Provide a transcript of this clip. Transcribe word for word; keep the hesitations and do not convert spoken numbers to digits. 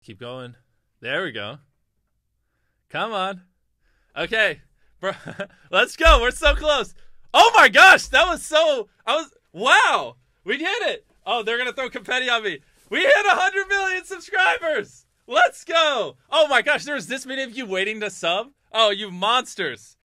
Keep going. There we go. Come on. Okay. Bro, let's go. We're so close. Oh my gosh, that was so I was wow. We hit it. Oh, they're going to throw confetti on me. We hit one hundred million subscribers. Let's go. Oh my gosh, there's this many of you waiting to sub. Oh, you monsters.